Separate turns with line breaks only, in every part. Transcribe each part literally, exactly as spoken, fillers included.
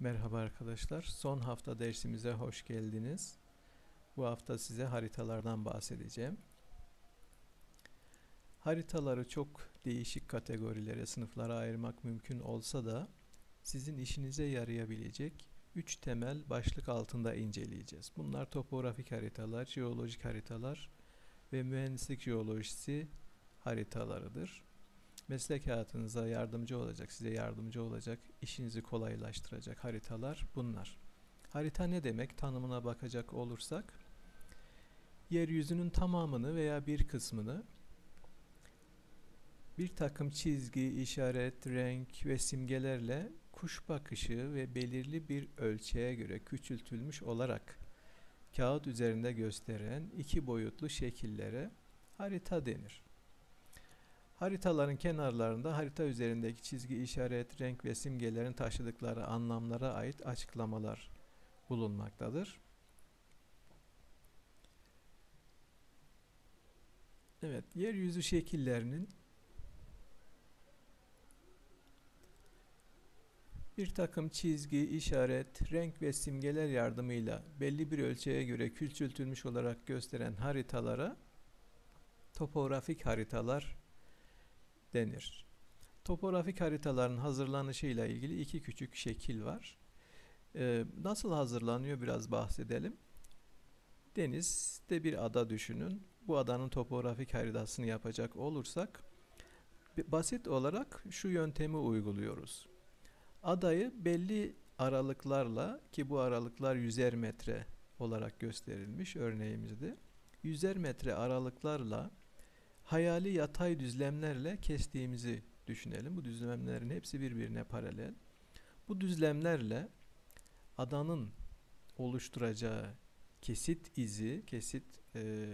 Merhaba arkadaşlar. Son hafta dersimize hoş geldiniz. Bu hafta size haritalardan bahsedeceğim. Haritaları çok değişik kategorilere, sınıflara ayırmak mümkün olsa da sizin işinize yarayabilecek üç temel başlık altında inceleyeceğiz. Bunlar topografik haritalar, jeolojik haritalar ve mühendislik jeolojisi haritalarıdır. Meslek hayatınıza yardımcı olacak, size yardımcı olacak, işinizi kolaylaştıracak haritalar bunlar. Harita ne demek? Tanımına bakacak olursak, yeryüzünün tamamını veya bir kısmını bir takım çizgi, işaret, renk ve simgelerle kuş bakışı ve belirli bir ölçeğe göre küçültülmüş olarak kağıt üzerinde gösteren iki boyutlu şekillere harita denir. Haritaların kenarlarında harita üzerindeki çizgi, işaret, renk ve simgelerin taşıdıkları anlamlara ait açıklamalar bulunmaktadır. Evet, yeryüzü şekillerinin bir takım çizgi, işaret, renk ve simgeler yardımıyla belli bir ölçeğe göre küçültülmüş olarak gösteren haritalara topografik haritalar denir. Topografik haritaların hazırlanışıyla ilgili iki küçük şekil var. Ee, nasıl hazırlanıyor biraz bahsedelim. Denizde bir ada düşünün. Bu adanın topografik haritasını yapacak olursak basit olarak şu yöntemi uyguluyoruz. Adayı belli aralıklarla, ki bu aralıklar yüzer metre olarak gösterilmiş örneğimizde, yüzer metre aralıklarla hayali yatay düzlemlerle kestiğimizi düşünelim. Bu düzlemlerin hepsi birbirine paralel. Bu düzlemlerle adanın oluşturacağı kesit izi, kesit e,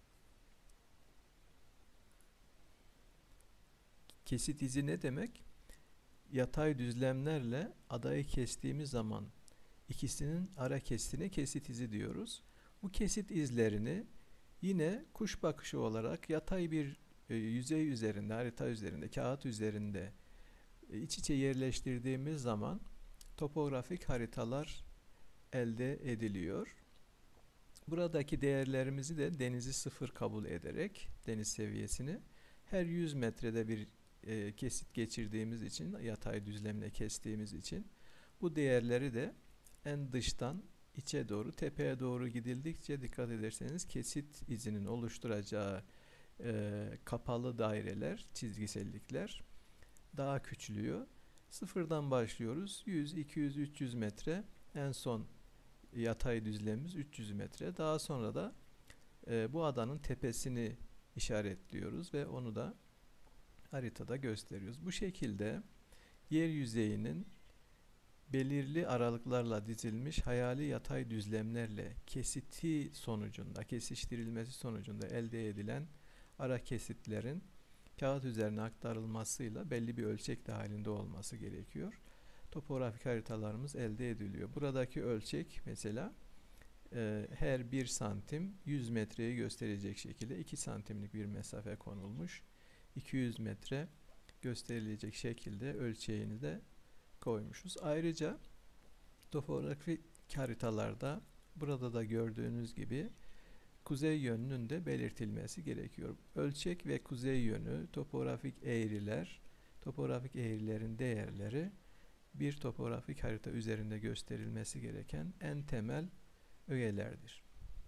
kesit izi ne demek? Yatay düzlemlerle adayı kestiğimiz zaman ikisinin ara kesitine kesit izi diyoruz. Bu kesit izlerini yine kuş bakışı olarak yatay bir e, yüzey üzerinde, harita üzerinde, kağıt üzerinde e, iç içe yerleştirdiğimiz zaman topografik haritalar elde ediliyor. Buradaki değerlerimizi de denizi sıfır kabul ederek, deniz seviyesini her yüz metrede bir e, kesit geçirdiğimiz için, yatay düzlemle kestiğimiz için bu değerleri de en dıştan içe doğru, tepeye doğru gidildikçe dikkat ederseniz kesit izinin oluşturacağı e, kapalı daireler, çizgisellikler daha küçülüyor. Sıfırdan başlıyoruz. yüz, iki yüz, üç yüz metre, en son yatay düzlemimiz üç yüz metre. Daha sonra da e, bu adanın tepesini işaretliyoruz ve onu da haritada gösteriyoruz. Bu şekilde yer yüzeyinin belirli aralıklarla dizilmiş hayali yatay düzlemlerle kesiti sonucunda, kesiştirilmesi sonucunda elde edilen ara kesitlerin kağıt üzerine aktarılmasıyla belli bir ölçek dahilinde olması gerekiyor. Topografik haritalarımız elde ediliyor. Buradaki ölçek mesela e, her bir santim yüz metreyi gösterecek şekilde iki santimlik bir mesafe konulmuş. iki yüz metre gösterilecek şekilde ölçeğini de koymuşuz. Ayrıca topografik haritalarda burada da gördüğünüz gibi kuzey yönünün de belirtilmesi gerekiyor. Ölçek ve kuzey yönü, topografik eğriler, topografik eğrilerin değerleri bir topografik harita üzerinde gösterilmesi gereken en temel ögelerdir.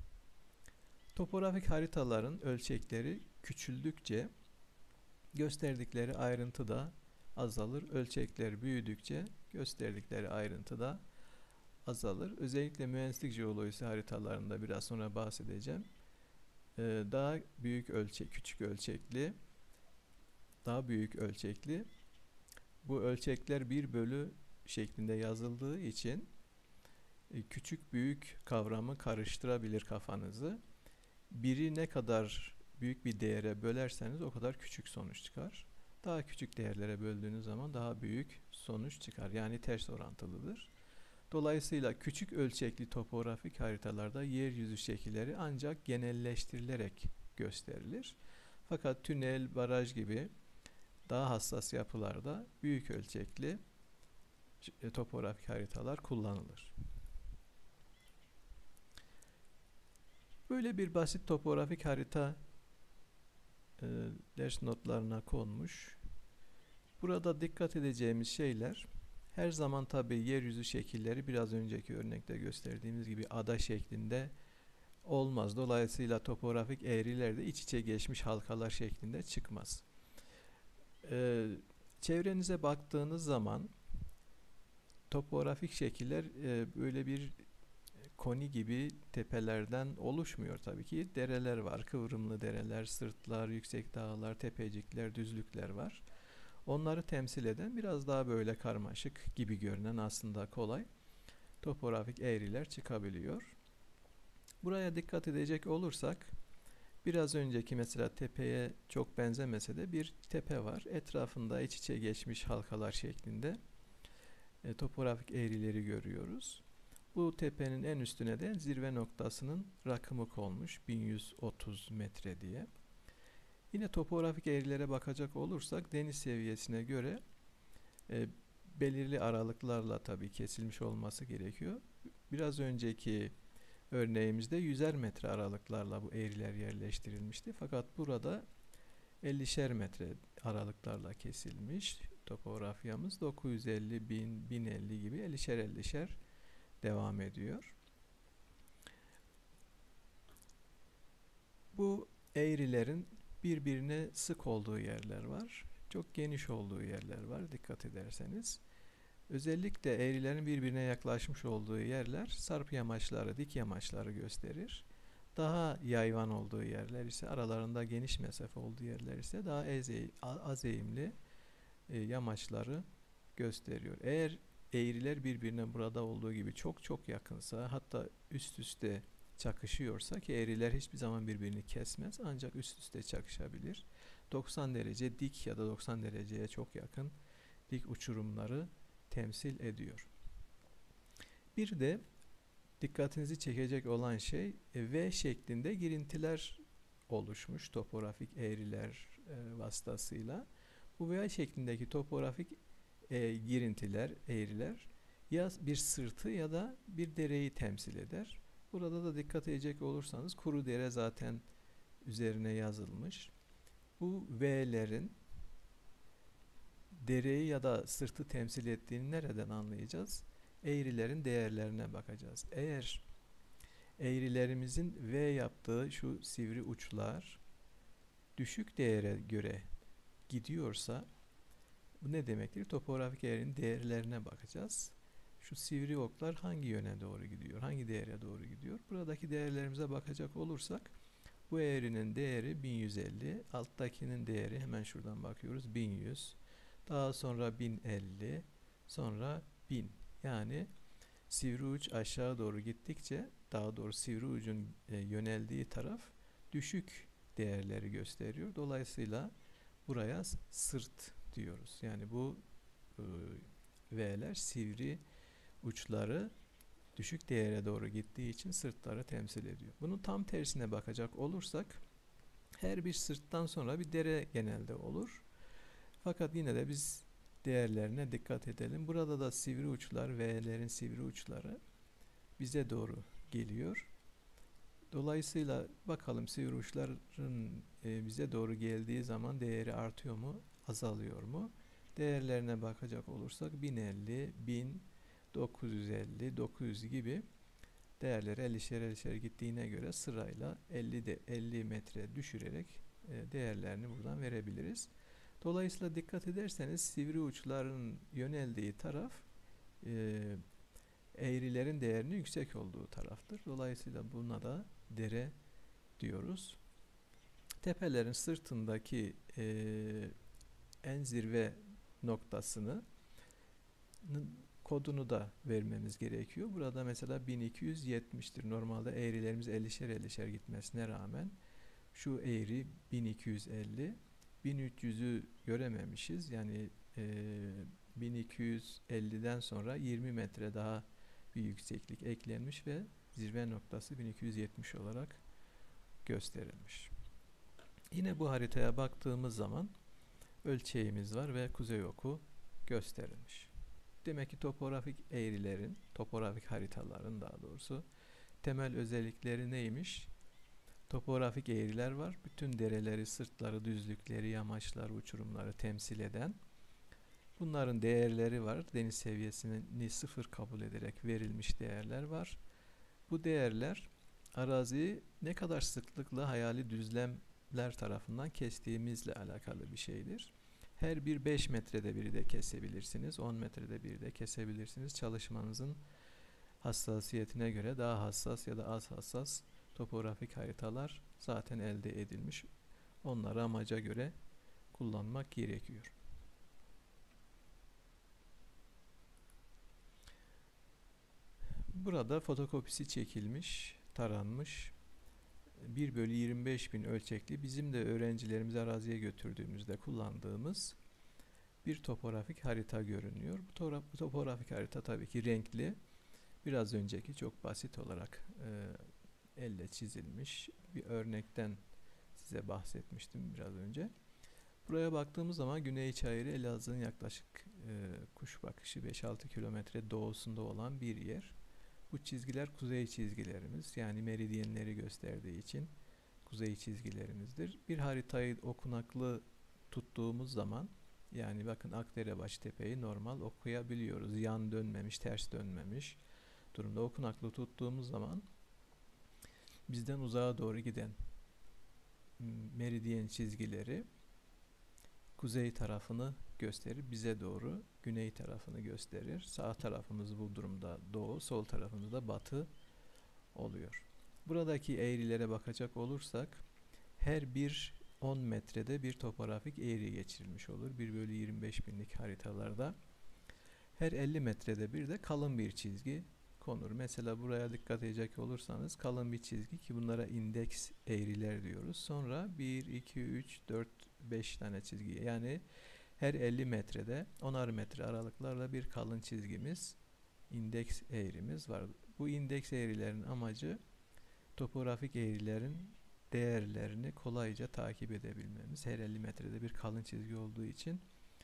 Topografik haritaların ölçekleri küçüldükçe gösterdikleri ayrıntı da azalır. Ölçekler büyüdükçe gösterdikleri ayrıntı da azalır. Özellikle mühendislik jeolojisi haritalarında biraz sonra bahsedeceğim. Ee, daha büyük ölçek, küçük ölçekli, daha büyük ölçekli. Bu ölçekler bir bölü şeklinde yazıldığı için e, küçük büyük kavramı karıştırabilir kafanızı. Biri ne kadar büyük bir değere bölerseniz o kadar küçük sonuç çıkar. Daha küçük değerlere böldüğünüz zaman daha büyük sonuç çıkar. Yani ters orantılıdır. Dolayısıyla küçük ölçekli topografik haritalarda yeryüzü şekilleri ancak genelleştirilerek gösterilir. Fakat tünel, baraj gibi daha hassas yapılarda büyük ölçekli e, topografik haritalar kullanılır. Böyle bir basit topografik harita e, ders notlarına konmuş. Burada dikkat edeceğimiz şeyler, her zaman tabi yeryüzü şekilleri biraz önceki örnekte gösterdiğimiz gibi ada şeklinde olmaz. Dolayısıyla topografik eğriler de iç içe geçmiş halkalar şeklinde çıkmaz. Ee, çevrenize baktığınız zaman topografik şekiller e, böyle bir koni gibi tepelerden oluşmuyor tabii ki. Dereler var, kıvrımlı dereler, sırtlar, yüksek dağlar, tepecikler, düzlükler var. Onları temsil eden biraz daha böyle karmaşık gibi görünen, aslında kolay topografik eğriler çıkabiliyor. Buraya dikkat edecek olursak, biraz önceki mesela tepeye çok benzemese de bir tepe var. Etrafında iç içe geçmiş halkalar şeklinde e, topografik eğrileri görüyoruz. Bu tepenin en üstüne de zirve noktasının rakımı konmuş bin yüz otuz metre diye. Yine topografik eğrilere bakacak olursak deniz seviyesine göre e, belirli aralıklarla tabii kesilmiş olması gerekiyor. Biraz önceki örneğimizde yüzer metre aralıklarla bu eğriler yerleştirilmişti. Fakat burada ellişer metre aralıklarla kesilmiş. Topografyamız dokuz yüz elli, bin, bin elli gibi ellişer ellişer devam ediyor. Bu eğrilerin birbirine sık olduğu yerler var. Çok geniş olduğu yerler var dikkat ederseniz. Özellikle eğrilerin birbirine yaklaşmış olduğu yerler sarp yamaçları, dik yamaçları gösterir. Daha yayvan olduğu yerler ise, aralarında geniş mesafe olduğu yerler ise daha az eğimli e, yamaçları gösteriyor. Eğer eğriler birbirine burada olduğu gibi çok çok yakınsa, hatta üst üste çakışıyorsa, ki eğriler hiçbir zaman birbirini kesmez ancak üst üste çakışabilir, doksan derece dik ya da doksan dereceye çok yakın dik uçurumları temsil ediyor. Bir de dikkatinizi çekecek olan şey, V şeklinde girintiler oluşmuş topografik eğriler e, vasıtasıyla. Bu V şeklindeki topografik e, girintiler, eğriler ya bir sırtı ya da bir dereyi temsil eder. Burada da dikkat edecek olursanız kuru dere zaten üzerine yazılmış. Bu V'lerin dereyi ya da sırtı temsil ettiğini nereden anlayacağız? Eğrilerin değerlerine bakacağız. Eğer eğrilerimizin V yaptığı şu sivri uçlar düşük değere göre gidiyorsa, bu ne demektir? Topografik eğrinin değerlerine bakacağız. Şu sivri oklar hangi yöne doğru gidiyor? Hangi değere doğru gidiyor? Buradaki değerlerimize bakacak olursak, bu eğrinin değeri bin yüz elli, alttakinin değeri hemen şuradan bakıyoruz bin yüz, daha sonra bin elli, sonra bin. Yani sivri uç aşağı doğru gittikçe, daha doğrusu sivri ucun e, yöneldiği taraf düşük değerleri gösteriyor. Dolayısıyla buraya sırt diyoruz. Yani bu e, V'ler sivri uçları düşük değere doğru gittiği için sırtları temsil ediyor. Bunun tam tersine bakacak olursak, her bir sırttan sonra bir dere genelde olur. Fakat yine de biz değerlerine dikkat edelim. Burada da sivri uçlar, V'lerin sivri uçları bize doğru geliyor. Dolayısıyla bakalım sivri uçların e, bize doğru geldiği zaman değeri artıyor mu, azalıyor mu? Değerlerine bakacak olursak bin elli, bin, dokuz yüz elli, dokuz yüz gibi değerleri ellişer ellişer gittiğine göre sırayla elli de elli metre düşürerek e, değerlerini buradan verebiliriz. Dolayısıyla dikkat ederseniz sivri uçların yöneldiği taraf e, eğrilerin değerinin yüksek olduğu taraftır. Dolayısıyla buna da dere diyoruz. Tepelerin sırtındaki e, en zirve noktasını kodunu da vermemiz gerekiyor. Burada mesela bin iki yüz yetmiştir. Normalde eğrilerimiz ellişer ellişer gitmesine rağmen şu eğri bin iki yüz elli, bin üç yüzü görememişiz. Yani e, bin iki yüz elliden sonra yirmi metre daha bir yükseklik eklenmiş ve zirve noktası bin iki yüz yetmiş olarak gösterilmiş. Yine bu haritaya baktığımız zaman ölçeğimiz var ve kuzey oku gösterilmiş. Demek ki topografik eğrilerin, topografik haritaların daha doğrusu temel özellikleri neymiş? Topografik eğriler var. Bütün dereleri, sırtları, düzlükleri, yamaçları, uçurumları temsil eden. Bunların değerleri var. Deniz seviyesini sıfır kabul ederek verilmiş değerler var. Bu değerler araziyi ne kadar sıklıkla hayali düzlemler tarafından kestiğimizle alakalı bir şeydir. Her bir beş metrede bir de kesebilirsiniz. on metrede bir de kesebilirsiniz. Çalışmanızın hassasiyetine göre daha hassas ya da az hassas topografik haritalar zaten elde edilmiş. Onları amaca göre kullanmak gerekiyor. Burada fotokopisi çekilmiş, taranmış bir bölü yirmi beş bin ölçekli, bizim de öğrencilerimizi araziye götürdüğümüzde kullandığımız bir topografik harita görünüyor. Bu, bu topografik harita tabii ki renkli. Biraz önceki çok basit olarak e, elle çizilmiş bir örnekten size bahsetmiştim biraz önce. Buraya baktığımız zaman Güney Çayırı Elazığ'ın yaklaşık e, kuş bakışı beş altı kilometre doğusunda olan bir yer. Bu çizgiler kuzey çizgilerimiz, yani meridyenleri gösterdiği için kuzey çizgilerimizdir. Bir haritayı okunaklı tuttuğumuz zaman, yani bakın Akdere Baştepe'yi normal okuyabiliyoruz. Yan dönmemiş, ters dönmemiş durumda okunaklı tuttuğumuz zaman bizden uzağa doğru giden meridyen çizgileri kuzey tarafını gösterir, bize doğru güney tarafını gösterir. Sağ tarafımız bu durumda doğu, sol tarafımız da batı oluyor. Buradaki eğrilere bakacak olursak her bir on metrede bir topografik eğri geçirilmiş olur. bir bölü yirmi beş binlik haritalarda her elli metrede bir de kalın bir çizgi konur. Mesela buraya dikkat edecek olursanız kalın bir çizgi, ki bunlara indeks eğriler diyoruz. Sonra bir, iki, üç, dört, beş tane çizgi, yani her elli metrede onar metre aralıklarla bir kalın çizgimiz, indeks eğrimiz var. Bu indeks eğrilerin amacı topografik eğrilerin değerlerini kolayca takip edebilmemiz. Her elli metrede bir kalın çizgi olduğu için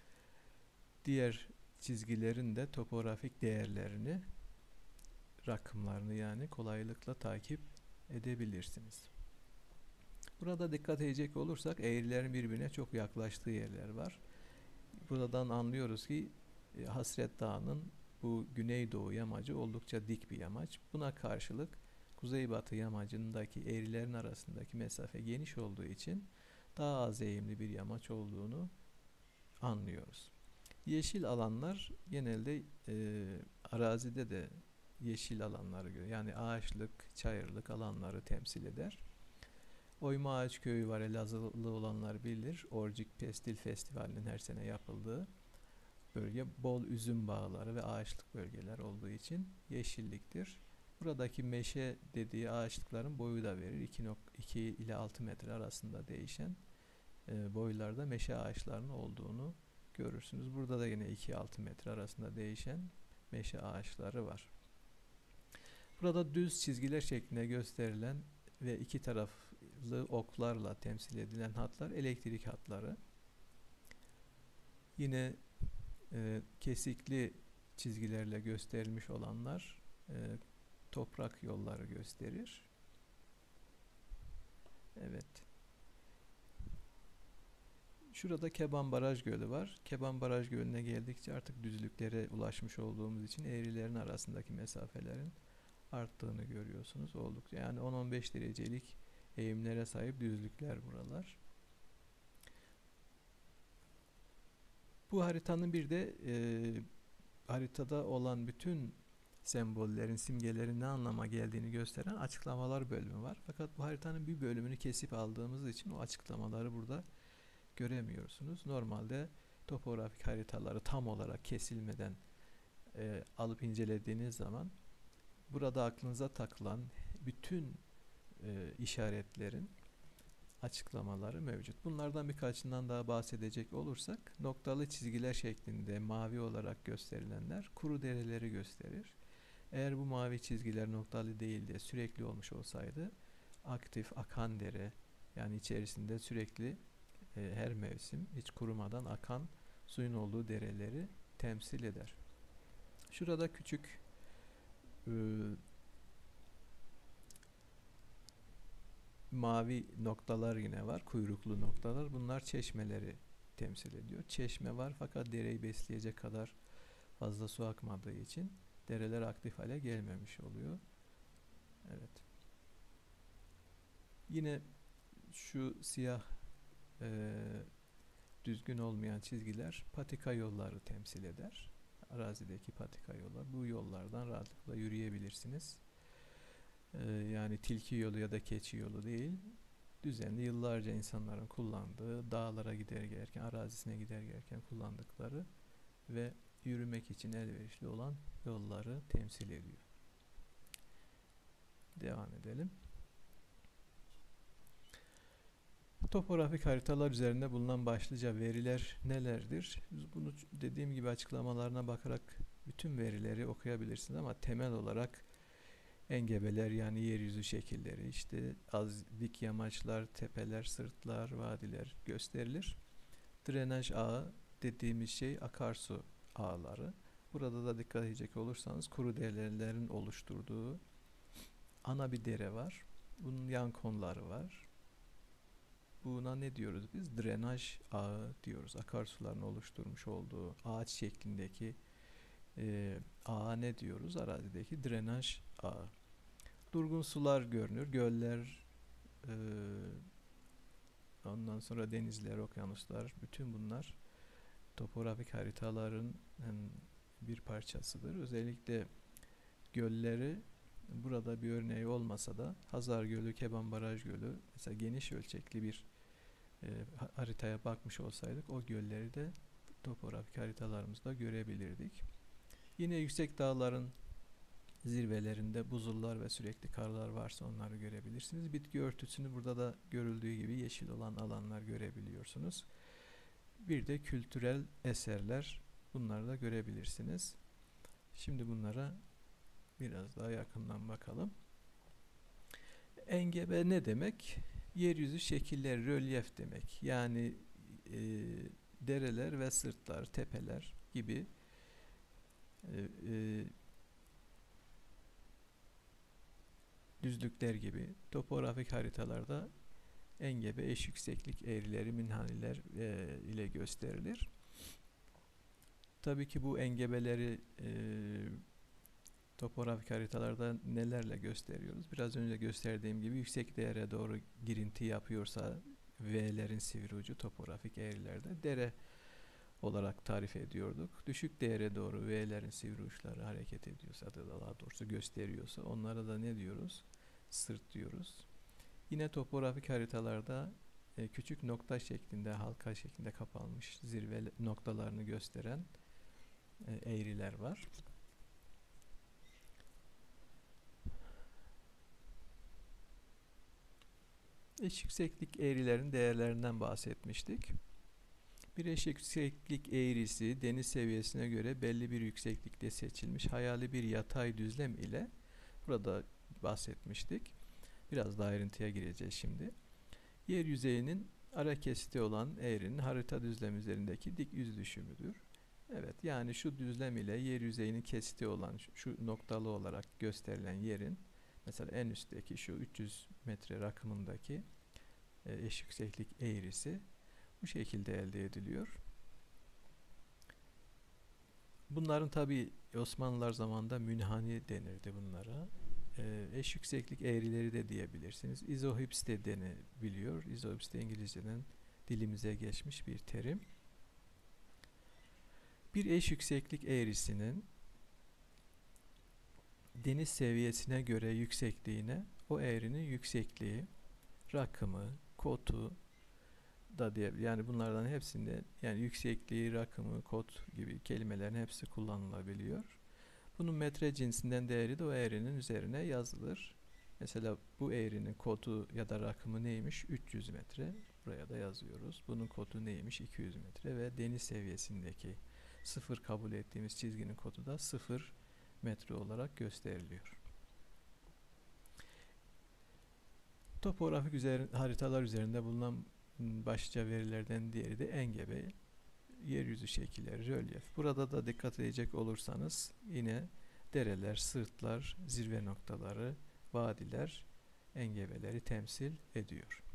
diğer çizgilerin de topografik değerlerini, rakımlarını yani kolaylıkla takip edebilirsiniz. Burada dikkat edecek olursak eğrilerin birbirine çok yaklaştığı yerler var. Buradan anlıyoruz ki Hasret Dağı'nın bu güneydoğu yamacı oldukça dik bir yamaç. Buna karşılık kuzeybatı yamacındaki eğrilerin arasındaki mesafe geniş olduğu için daha az eğimli bir yamaç olduğunu anlıyoruz. Yeşil alanlar genelde e, arazide de yeşil alanları görüyor. Yani ağaçlık, çayırlık alanları temsil eder. Oyma Ağaç Köyü var, Elazığlı olanlar bilir. Orcik Pestil Festivali'nin her sene yapıldığı bölge bol üzüm bağları ve ağaçlık bölgeler olduğu için yeşilliktir. Buradaki meşe dediği ağaçlıkların boyu da verir. iki ile altı metre arasında değişen e, boylarda meşe ağaçlarının olduğunu görürsünüz. Burada da yine iki ile altı metre arasında değişen meşe ağaçları var. Burada düz çizgiler şeklinde gösterilen ve iki taraflı oklarla temsil edilen hatlar elektrik hatları. Yine e, kesikli çizgilerle gösterilmiş olanlar e, toprak yolları gösterir. Evet. Şurada Keban Baraj Gölü var. Keban Baraj Gölü'ne geldikçe artık düzlüklere ulaşmış olduğumuz için eğrilerin arasındaki mesafelerin arttığını görüyorsunuz. Oldukça yani on on beş derecelik eğimlere sahip düzlükler buralar. Bu haritanın bir de e, haritada olan bütün sembollerin, simgelerin ne anlama geldiğini gösteren açıklamalar bölümü var. Fakat bu haritanın bir bölümünü kesip aldığımız için o açıklamaları burada göremiyorsunuz. Normalde topografik haritaları tam olarak kesilmeden e, alıp incelediğiniz zaman burada aklınıza takılan bütün e, işaretlerin açıklamaları mevcut. Bunlardan birkaçından daha bahsedecek olursak, noktalı çizgiler şeklinde mavi olarak gösterilenler kuru dereleri gösterir. Eğer bu mavi çizgiler noktalı değil de sürekli olmuş olsaydı aktif akan dere, yani içerisinde sürekli e, her mevsim hiç kurumadan akan suyun olduğu dereleri temsil eder. Şurada küçük e, mavi noktalar yine var. Kuyruklu noktalar. Bunlar çeşmeleri temsil ediyor. Çeşme var fakat dereyi besleyecek kadar fazla su akmadığı için dereler aktif hale gelmemiş oluyor. Evet. Yine şu siyah e, düzgün olmayan çizgiler patika yolları temsil eder. Arazideki patika yollar. Bu yollardan rahatlıkla yürüyebilirsiniz. E, yani tilki yolu ya da keçi yolu değil. Düzenli yıllarca insanların kullandığı, dağlara gider gelirken, arazisine gider gelirken kullandıkları ve yürümek için elverişli olan yolları temsil ediyor. Devam edelim. Topografik haritalar üzerinde bulunan başlıca veriler nelerdir? Bunu dediğim gibi açıklamalarına bakarak bütün verileri okuyabilirsiniz ama temel olarak engebeler yani yeryüzü şekilleri, işte az dik yamaçlar, tepeler, sırtlar, vadiler gösterilir. Drenaj ağı dediğimiz şey akarsu ağları. Burada da dikkat edecek olursanız kuru derelerin oluşturduğu ana bir dere var. Bunun yan konuları var. Buna ne diyoruz biz? Drenaj ağı diyoruz. Akarsuların oluşturmuş olduğu ağaç şeklindeki e, ağa ne diyoruz? Arazideki drenaj ağı. Durgun sular görünür. Göller, e, ondan sonra denizler, okyanuslar, bütün bunlar topografik haritaların bir parçasıdır. Özellikle gölleri burada bir örneği olmasa da Hazar Gölü, Keban Baraj Gölü mesela geniş ölçekli bir e, haritaya bakmış olsaydık o gölleri de topografik haritalarımızda görebilirdik. Yine yüksek dağların zirvelerinde buzullar ve sürekli karlar varsa onları görebilirsiniz. Bitki örtüsünü burada da görüldüğü gibi yeşil olan alanlar görebiliyorsunuz. Bir de kültürel eserler, bunları da görebilirsiniz. Şimdi bunlara biraz daha yakından bakalım. Engebe ne demek? Yeryüzü şekilleri, rölyef demek. Yani e, dereler ve sırtlar, tepeler gibi e, e, düzlükler gibi topografik haritalarda engebe, eş yükseklik eğrileri, minhaniler e, ile gösterilir. Tabii ki bu engebeleri e, topografik haritalarda nelerle gösteriyoruz? Biraz önce gösterdiğim gibi yüksek değere doğru girinti yapıyorsa V'lerin sivri ucu topografik eğrilerde dere olarak tarif ediyorduk. Düşük değere doğru V'lerin sivri uçları hareket ediyorsa da daha doğrusu gösteriyorsa onlara da ne diyoruz? Sırt diyoruz. Yine topografik haritalarda e, küçük nokta şeklinde, halka şeklinde kapanmış zirve noktalarını gösteren e, eğriler var. Eş yükseklik eğrilerin değerlerinden bahsetmiştik. Bir eş yükseklik eğrisi deniz seviyesine göre belli bir yükseklikte seçilmiş hayali bir yatay düzlem ile burada bahsetmiştik. Biraz daha ayrıntıya gireceğiz şimdi. Yer yüzeyinin ara kesiti olan eğrinin harita düzlem üzerindeki dik yüz düşümüdür. Evet, yani şu düzlem ile yer yüzeyinin kesiti olan şu noktalı olarak gösterilen yerin mesela en üstteki şu üç yüz metre rakımındaki eş yükseklik eğrisi bu şekilde elde ediliyor. Bunların tabi Osmanlılar zamanında münhani denirdi bunlara. E, eş yükseklik eğrileri de diyebilirsiniz. İzohips de denebiliyor. İzohips de İngilizceden dilimize geçmiş bir terim. Bir eş yükseklik eğrisinin deniz seviyesine göre yüksekliğine o eğrinin yüksekliği, rakımı, kotu da diye, yani bunlardan hepsinde yani yüksekliği, rakımı, kot gibi kelimelerin hepsi kullanılabiliyor. Bunun metre cinsinden değeri de o eğrinin üzerine yazılır. Mesela bu eğrinin kotu ya da rakımı neymiş? üç yüz metre. Buraya da yazıyoruz. Bunun kotu neymiş? iki yüz metre ve deniz seviyesindeki sıfır kabul ettiğimiz çizginin kotu da sıfır metre olarak gösteriliyor. Topografik üzeri, haritalar üzerinde bulunan başlıca verilerden diğeri de engebe. yeryüzü şekilleri, rölyef. Burada da dikkat edecek olursanız yine dereler, sırtlar, zirve noktaları, vadiler, engebeleri temsil ediyor.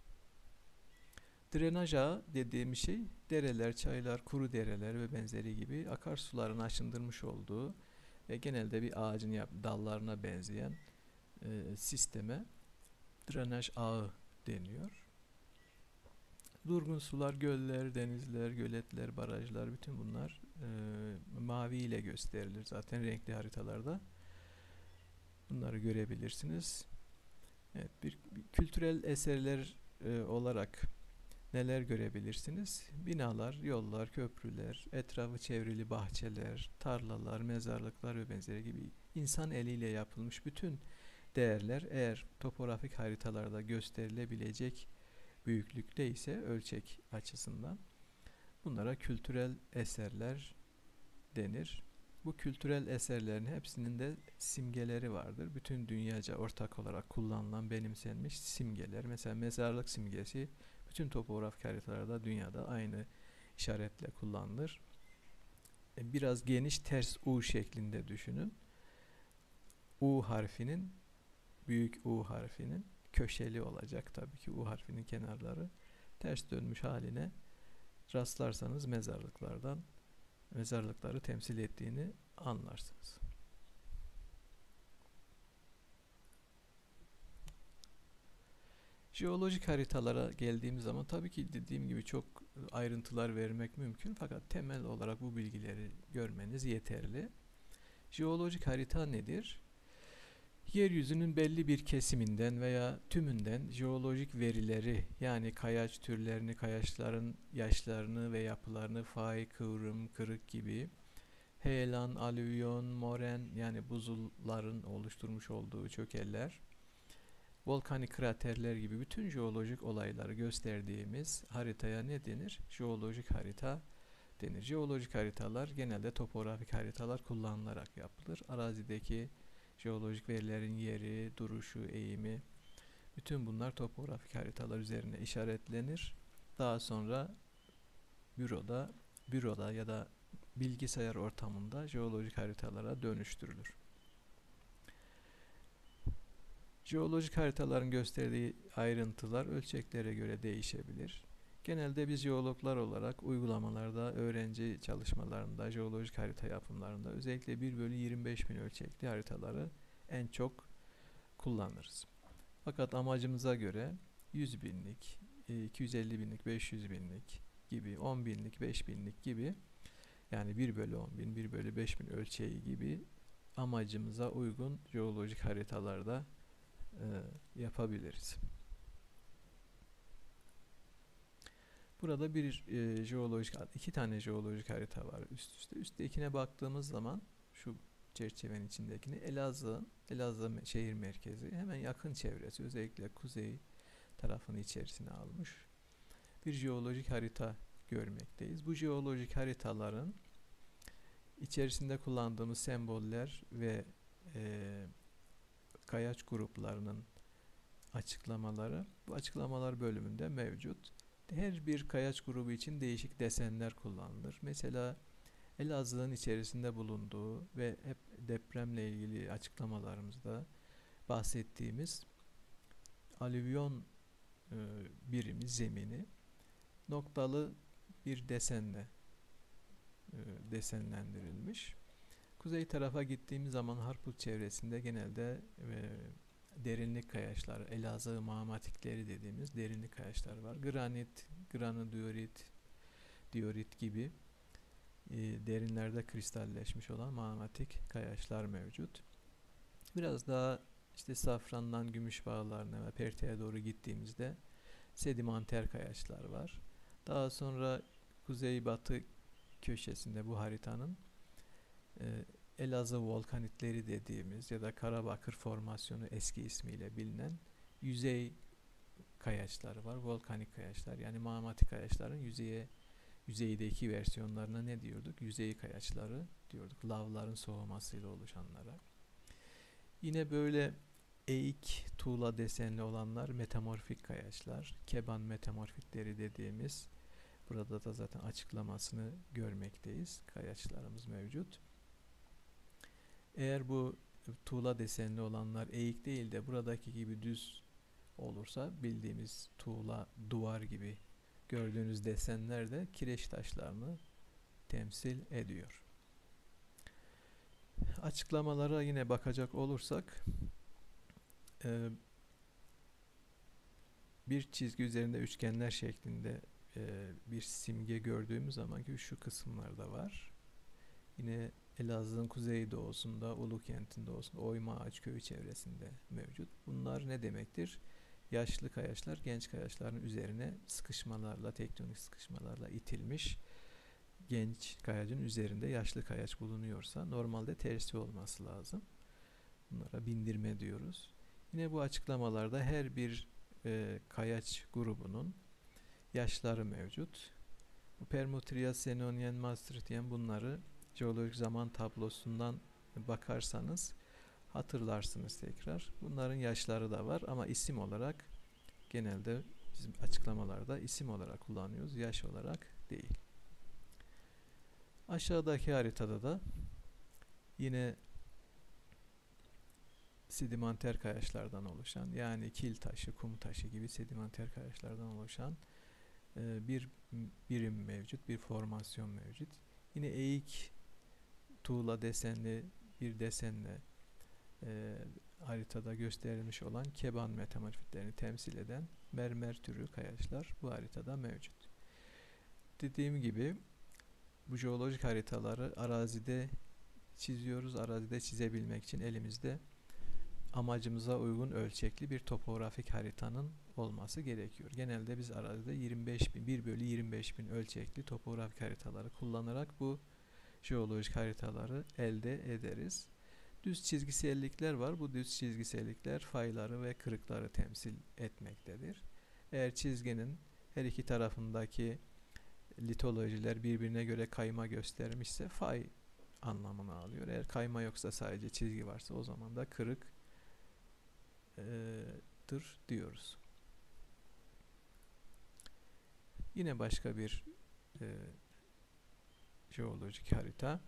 Drenaj ağı dediğim şey dereler, çaylar, kuru dereler ve benzeri gibi akarsuların aşındırmış olduğu ve genelde bir ağacın dallarına benzeyen e, sisteme drenaj ağı deniyor. Durgun sular, göller, denizler, göletler, barajlar, bütün bunlar e, mavi ile gösterilir. Zaten renkli haritalarda bunları görebilirsiniz. Evet, bir, bir kültürel eserler e, olarak neler görebilirsiniz? Binalar, yollar, köprüler, etrafı çevrili bahçeler, tarlalar, mezarlıklar ve benzeri gibi insan eliyle yapılmış bütün değerler eğer topografik haritalarda gösterilebilecek büyüklükte ise ölçek açısından bunlara kültürel eserler denir. Bu kültürel eserlerin hepsinin de simgeleri vardır. Bütün dünyaca ortak olarak kullanılan, benimsenmiş simgeler. Mesela mezarlık simgesi bütün topografik haritalarda dünyada aynı işaretle kullanılır. Biraz geniş ters U şeklinde düşünün. U harfinin, büyük U harfinin köşeli olacak tabii ki U harfinin kenarları ters dönmüş haline rastlarsanız mezarlıklardan mezarlıkları temsil ettiğini anlarsınız. Jeolojik haritalara geldiğimiz zaman tabii ki dediğim gibi çok ayrıntılar vermek mümkün fakat temel olarak bu bilgileri görmeniz yeterli. Jeolojik harita nedir? Yeryüzünün belli bir kesiminden veya tümünden jeolojik verileri yani kayaç türlerini, kayaçların yaşlarını ve yapılarını, fay, kıvrım, kırık gibi heyelan, alüvyon, moren yani buzulların oluşturmuş olduğu çökeller, volkanik kraterler gibi bütün jeolojik olayları gösterdiğimiz haritaya ne denir? Jeolojik harita denir. Jeolojik haritalar genelde topografik haritalar kullanılarak yapılır. Arazideki jeolojik verilerin yeri, duruşu, eğimi, bütün bunlar topografik haritalar üzerine işaretlenir. Daha sonra büroda, büroda ya da bilgisayar ortamında jeolojik haritalara dönüştürülür. Jeolojik haritaların gösterdiği ayrıntılar ölçeklere göre değişebilir. Genelde biz jeologlar olarak uygulamalarda, öğrenci çalışmalarında, jeolojik harita yapımlarında özellikle bir bölü yirmi beş bin ölçekli haritaları en çok kullanırız. Fakat amacımıza göre yüz binlik, iki yüz elli binlik, beş yüz binlik gibi, on binlik, beş binlik gibi yani bir bölü on bin, bir bölü beş bin ölçeği gibi amacımıza uygun jeolojik haritalarda e, yapabiliriz. Burada bir e, jeolojik, iki tane jeolojik harita var üst üste. Üsttekine baktığımız zaman şu çerçevenin içindekini Elazığ, Elazığ şehir merkezi hemen yakın çevresi özellikle kuzey tarafını içerisine almış bir jeolojik harita görmekteyiz. Bu jeolojik haritaların içerisinde kullandığımız semboller ve e, kayaç gruplarının açıklamaları bu açıklamalar bölümünde mevcut. Her bir kayaç grubu için değişik desenler kullanılır. Mesela Elazığ'ın içerisinde bulunduğu ve hep depremle ilgili açıklamalarımızda bahsettiğimiz alüvyon e, birimi, zemini noktalı bir desenle e, desenlendirilmiş. Kuzey tarafa gittiğimiz zaman Harput çevresinde genelde e, derinlik kayaçları, Elazığ mağmatikleri dediğimiz derinlik kayaçlar var. Granit, granodiorit, diorit gibi e, derinlerde kristalleşmiş olan mağmatik kayaçlar mevcut. Biraz daha işte Safran'dan Gümüşbağlar'ına ve Perte'ye doğru gittiğimizde sedimenter kayaçlar var. Daha sonra kuzeybatı köşesinde bu haritanın e, Elazığ volkanitleri dediğimiz ya da Karabakır formasyonu eski ismiyle bilinen yüzey kayaçları var. Volkanik kayaçlar yani mağmatik kayaçların yüzeye yüzeydeki versiyonlarına ne diyorduk? Yüzey kayaçları diyorduk. Lavların soğumasıyla oluşanlara. Yine böyle eğik tuğla desenli olanlar metamorfik kayaçlar. Keban metamorfikleri dediğimiz Burada da zaten açıklamasını görmekteyiz. Kayaçlarımız mevcut. Eğer bu tuğla desenli olanlar eğik değil de buradaki gibi düz olursa, bildiğimiz tuğla duvar gibi gördüğünüz desenler de kireç taşlarını temsil ediyor. Açıklamalara yine bakacak olursak, e, bir çizgi üzerinde üçgenler şeklinde e, bir simge gördüğümüz zaman ki şu kısımlarda var. Yine Elazığ'ın kuzeydoğusunda, Ulukent'in doğusunda, Oyma Ağaç Köyü çevresinde mevcut. Bunlar ne demektir? Yaşlı kayaçlar genç kayaçların üzerine sıkışmalarla, tektonik sıkışmalarla itilmiş. Genç kayacın üzerinde yaşlı kayaç bulunuyorsa normalde tersi olması lazım. Bunlara bindirme diyoruz. Yine bu açıklamalarda her bir e, kayaç grubunun yaşları mevcut. Bu Permutrias, Senonian, Maastrichtian, bunları jeolojik zaman tablosundan bakarsanız hatırlarsınız tekrar. Bunların yaşları da var ama isim olarak genelde bizim açıklamalarda isim olarak kullanıyoruz. Yaş olarak değil. Aşağıdaki haritada da yine sedimenter kayaçlardan oluşan, yani kil taşı, kum taşı gibi sedimenter kayaçlardan oluşan e, bir birim mevcut, bir formasyon mevcut. Yine eğik tuğla desenli bir desenle e, haritada gösterilmiş olan keban metamorfitlerini temsil eden mermer türü kayaçlar bu haritada mevcut. Dediğim gibi bu jeolojik haritaları arazide çiziyoruz. Arazide çizebilmek için elimizde amacımıza uygun ölçekli bir topografik haritanın olması gerekiyor. Genelde biz arazide yirmi beş bin, bir bölü yirmi beş bin ölçekli topografik haritaları kullanarak bu jeolojik haritaları elde ederiz. Düz çizgisellikler var. Bu düz çizgisellikler fayları ve kırıkları temsil etmektedir. Eğer çizginin her iki tarafındaki litolojiler birbirine göre kayma göstermişse fay anlamını alıyor. Eğer kayma yoksa, sadece çizgi varsa, o zaman da kırıktır diyoruz. Yine başka bir e, jeolojik harita.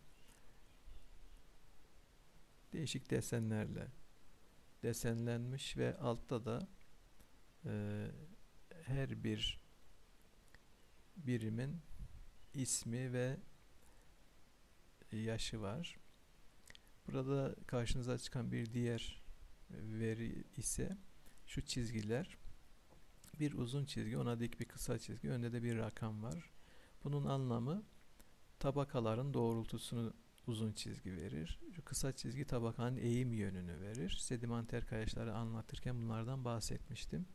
Değişik desenlerle desenlenmiş ve altta da e, her bir birimin ismi ve yaşı var. Burada karşınıza çıkan bir diğer veri ise şu çizgiler. Bir uzun çizgi, ona dik bir kısa çizgi, önde de bir rakam var. Bunun anlamı tabakaların doğrultusunu uzun çizgi verir. Şu kısa çizgi tabakanın eğim yönünü verir. Sedimenter kayaçları anlatırken bunlardan bahsetmiştim.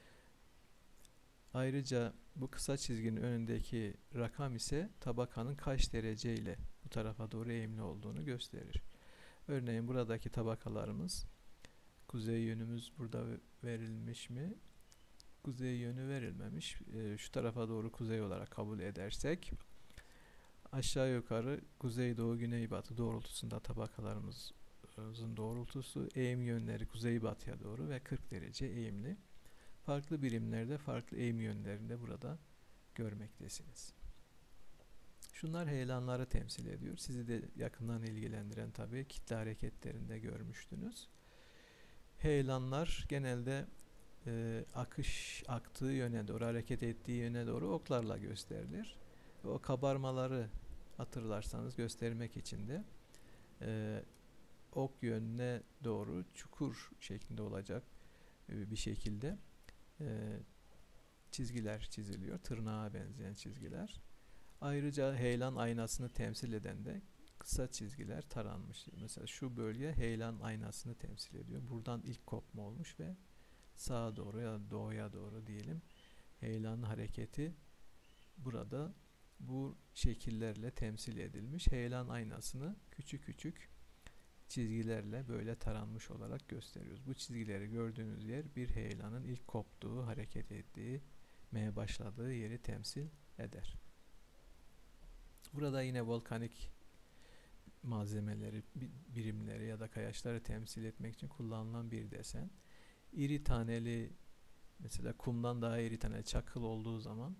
Ayrıca bu kısa çizginin önündeki rakam ise tabakanın kaç derece ile bu tarafa doğru eğimli olduğunu gösterir. Örneğin buradaki tabakalarımız, kuzey yönümüz burada verilmiş mi? Kuzey yönü verilmemiş. E, şu tarafa doğru kuzey olarak kabul edersek, aşağı yukarı kuzeydoğu güneybatı doğrultusunda tabakalarımızın doğrultusu, eğim yönleri kuzeybatıya doğru ve kırk derece eğimli. Farklı birimlerde farklı eğim yönlerinde burada görmektesiniz. Şunlar heyelanları temsil ediyor. Sizi de yakından ilgilendiren tabii kitle hareketlerinde görmüştünüz. Heyelanlar genelde e, akış aktığı yöne doğru, hareket ettiği yöne doğru oklarla gösterilir. Ve o kabarmaları hatırlarsanız göstermek için de e, ok yönüne doğru çukur şeklinde olacak e, bir şekilde e, çizgiler çiziliyor. Tırnağa benzeyen çizgiler. Ayrıca heyelan aynasını temsil eden de kısa çizgiler taranmış. Mesela şu bölge heyelan aynasını temsil ediyor. Buradan ilk kopma olmuş ve sağa doğru ya da doğuya doğru diyelim, heyelanın hareketi burada bu şekillerle temsil edilmiş. Heyelan aynasını küçük küçük çizgilerle böyle taranmış olarak gösteriyoruz. Bu çizgileri gördüğünüz yer bir heyelanın ilk koptuğu, hareket ettiği, meye başladığı yeri temsil eder. Burada yine volkanik malzemeleri, birimleri ya da kayaçları temsil etmek için kullanılan bir desen. İri taneli, mesela kumdan daha iri taneli çakıl olduğu zaman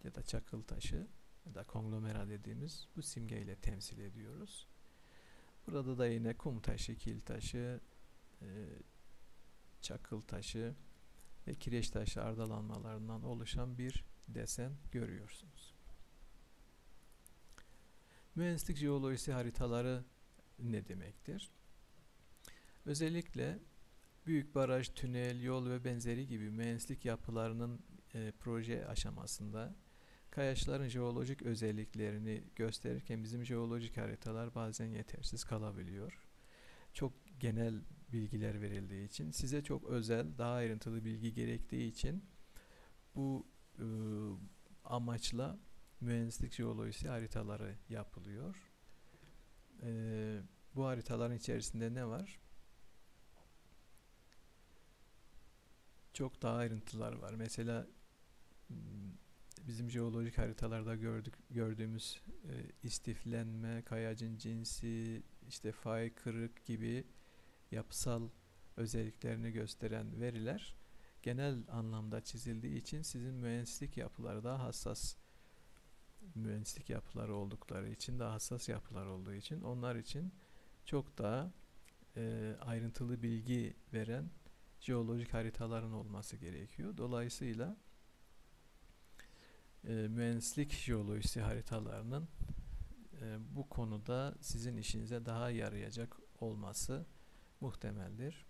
ya da çakıl taşı ya da konglomera dediğimiz bu simgeyle temsil ediyoruz. Burada da yine kum taşı, kil taşı, e, çakıl taşı ve kireç taşı ardalanmalarından oluşan bir desen görüyorsunuz. Mühendislik jeolojisi haritaları ne demektir? Özellikle büyük baraj, tünel, yol ve benzeri gibi mühendislik yapılarının e, proje aşamasında kayaçların jeolojik özelliklerini gösterirken bizim jeolojik haritalar bazen yetersiz kalabiliyor. Çok genel bilgiler verildiği için, size çok özel, daha ayrıntılı bilgi gerektiği için bu e, amaçla mühendislik jeolojisi haritaları yapılıyor. E, bu haritaların içerisinde ne var? Çok daha ayrıntılar var. Mesela bizim jeolojik haritalarda gördük, gördüğümüz e, istiflenme, kayacın cinsi, işte fay, kırık gibi yapısal özelliklerini gösteren veriler genel anlamda çizildiği için sizin mühendislik yapıları daha hassas mühendislik yapıları oldukları için, daha hassas yapılar olduğu için onlar için çok daha e, ayrıntılı bilgi veren jeolojik haritaların olması gerekiyor. Dolayısıyla e, mühendislik jeolojisi haritalarının e, bu konuda sizin işinize daha yarayacak olması muhtemeldir.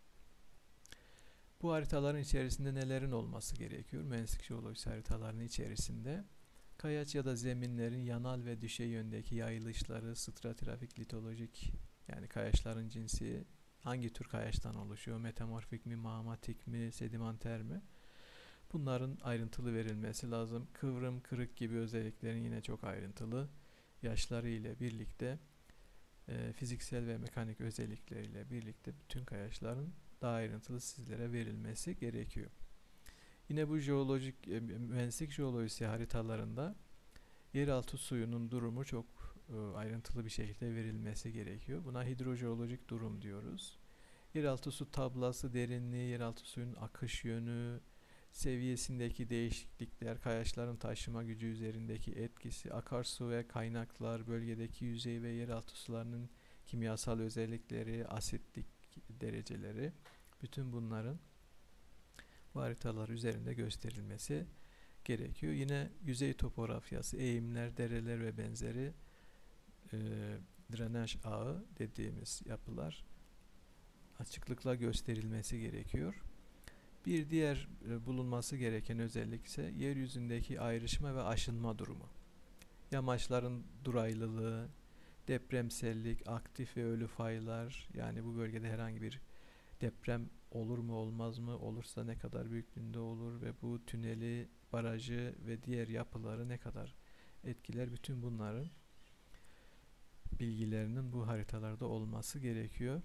Bu haritaların içerisinde nelerin olması gerekiyor? Mühendislik jeolojisi haritalarının içerisinde kayaç ya da zeminlerin yanal ve düşey yöndeki yayılışları, stratigrafik, litolojik, yani kayaçların cinsi, hangi tür kayaçtan oluşuyor, metamorfik mi, mağmatik mi, sedimenter mi? Bunların ayrıntılı verilmesi lazım. Kıvrım, kırık gibi özelliklerin yine çok ayrıntılı, yaşları ile birlikte e, fiziksel ve mekanik özellikleriyle birlikte bütün kayaçların daha ayrıntılı sizlere verilmesi gerekiyor. Yine bu jeolojik e, mühendislik jeolojisi haritalarında yeraltı suyunun durumu çok e, ayrıntılı bir şekilde verilmesi gerekiyor. Buna hidrojeolojik durum diyoruz. Yeraltı su tablası derinliği, yeraltı suyun akış yönü, seviyesindeki değişiklikler, kayaçların taşıma gücü üzerindeki etkisi, akarsu ve kaynaklar, bölgedeki yüzey ve yeraltı sularının kimyasal özellikleri, asitlik dereceleri, bütün bunların bu haritalar üzerinde gösterilmesi gerekiyor. Yine yüzey topografyası, eğimler, dereler ve benzeri e, drenaj ağı dediğimiz yapılar açıklıkla gösterilmesi gerekiyor. Bir diğer e, bulunması gereken özellik ise yeryüzündeki ayrışma ve aşınma durumu. Yamaçların duraylılığı, depremsellik, aktif ve ölü faylar, yani bu bölgede herhangi bir deprem olur mu olmaz mı, olursa ne kadar büyüklüğünde olur ve bu tüneli, barajı ve diğer yapıları ne kadar etkiler, bütün bunların bilgilerinin bu haritalarda olması gerekiyor.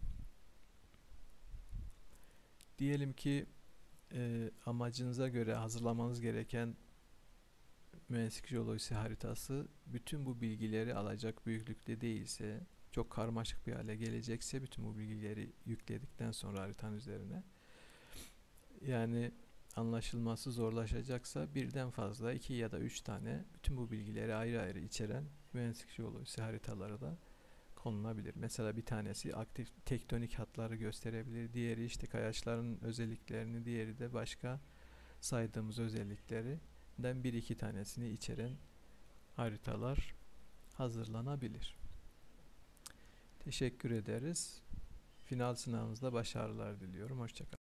Diyelim ki e, amacınıza göre hazırlamanız gereken mühendislik jeolojisi haritası bütün bu bilgileri alacak büyüklükte değilse, çok karmaşık bir hale gelecekse, bütün bu bilgileri yükledikten sonra haritanın üzerine, yani anlaşılması zorlaşacaksa birden fazla iki ya da üç tane bütün bu bilgileri ayrı ayrı içeren mühendislik jeolojisi haritaları da konulabilir. Mesela bir tanesi aktif tektonik hatları gösterebilir. Diğeri işte kayaçların özelliklerini, diğeri de başka saydığımız özelliklerinden bir iki tanesini içeren haritalar hazırlanabilir. Teşekkür ederiz. Final sınavınızda başarılar diliyorum. Hoşça kalın.